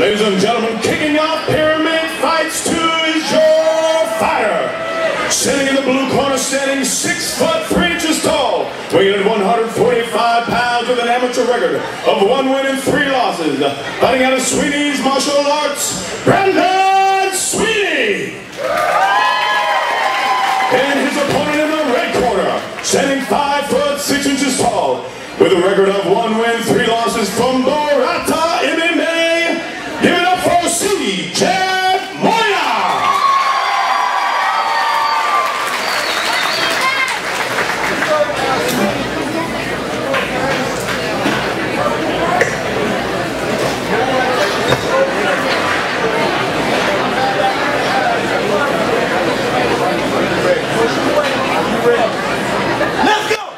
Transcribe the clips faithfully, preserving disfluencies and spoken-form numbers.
Ladies and gentlemen, kicking off Pyramid Fights two is your fighter. Sitting in the blue corner, standing six foot three inches tall, weighing at one hundred forty-five pounds with an amateur record of one win and three losses. Fighting out of Sweeney's Martial Arts, Brandon Sweeney. And his opponent in the red corner, standing five foot six inches tall, with a record of one win, three losses from Dorata M M A. Give it up for C J Moya! Let's go!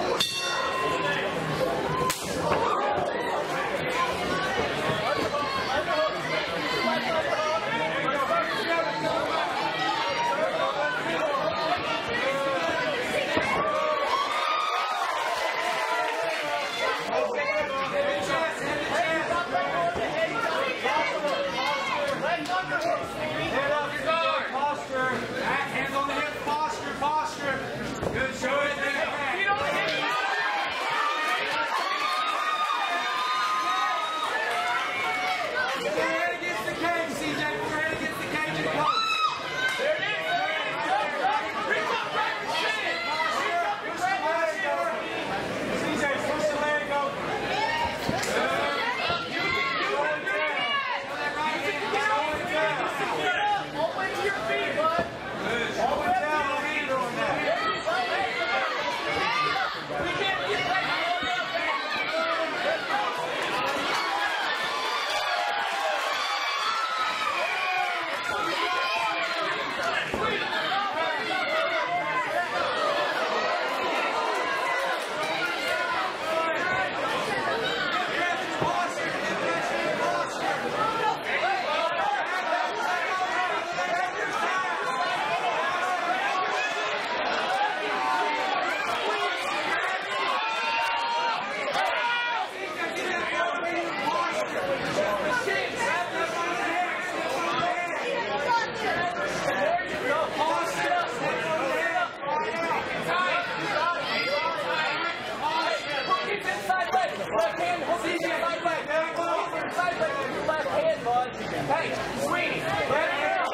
Hey, Sweeney, let it go.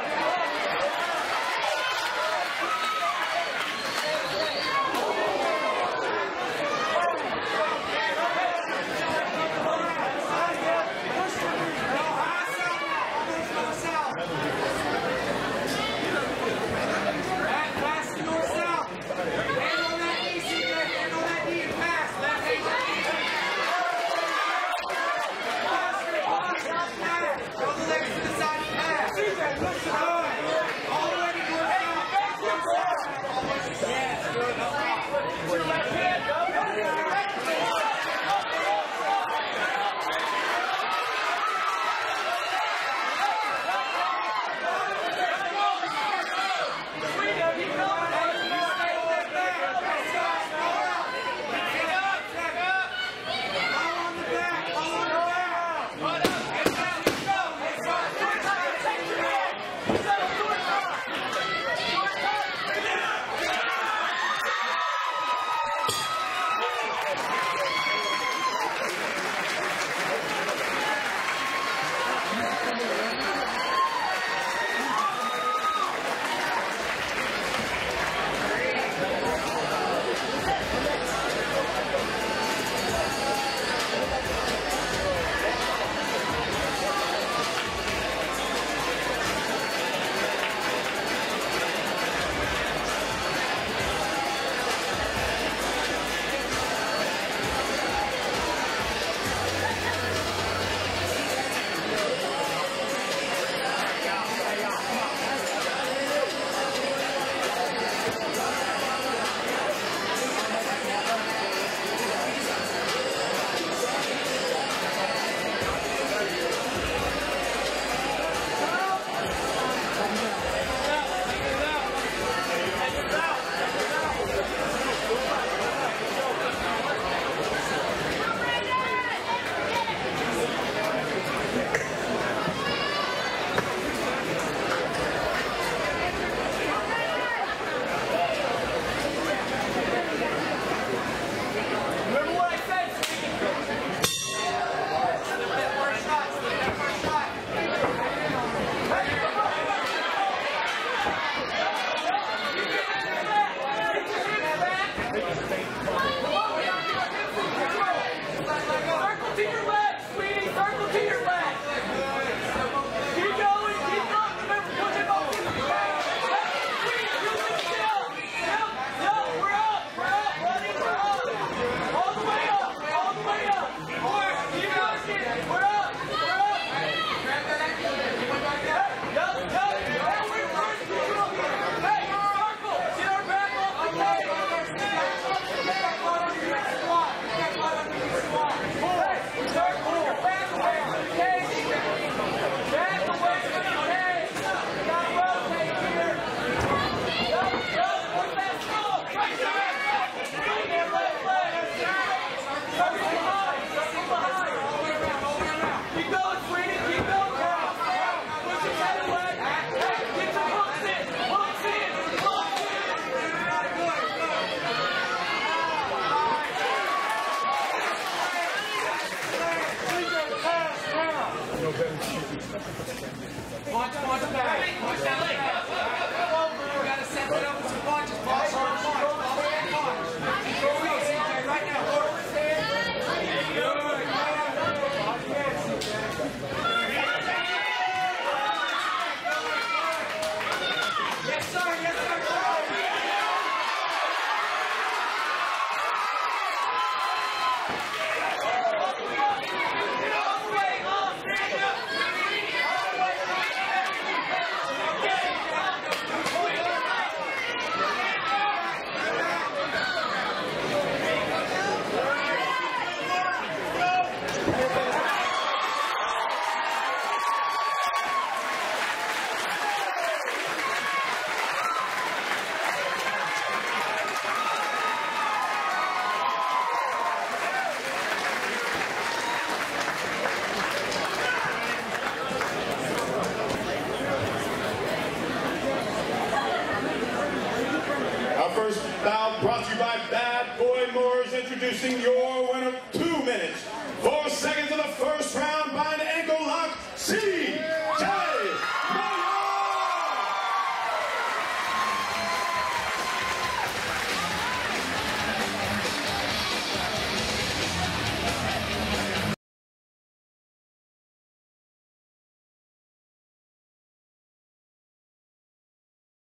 Punch, punch back. Punch that leg. You gotta set that up with some punches. Punch, punch, punch. Punch, punch. Go away, C J, right now. Good. Yes, sir. Yes, sir. First bout brought to you by Bad Boy Moores, introducing your winner, two minutes.